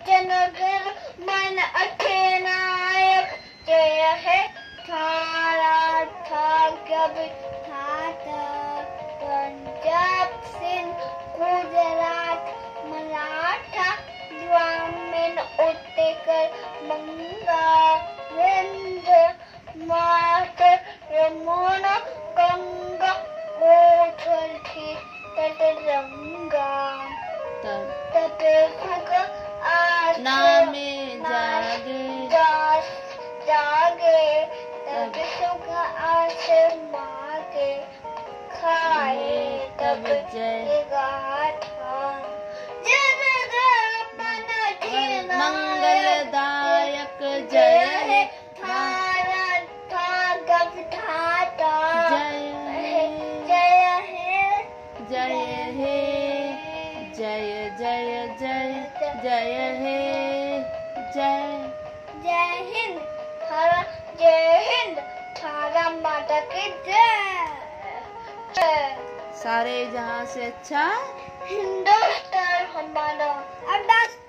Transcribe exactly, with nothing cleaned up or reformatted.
जन गण मन अधिनायक जय है थारा था कभी था पंजाब सिंध गुजरात मराठा ग्रामीण उत्तर बंगा विंध्य मात्र यमुना गंगा गोथल थी तटरंगा तब होगा नामे जागे जागे तब होगा आसमां के खाए तब जय गाथा जय मन अधिनायक मंगलदायक जय है थारा था गव धाता जय है जय है जय है जय जय जय जय है जय जय हिंद थारा जय हिंद थारा माता की जय सारे जहां से अच्छा हिंदुस्तान हमारा अड्डा।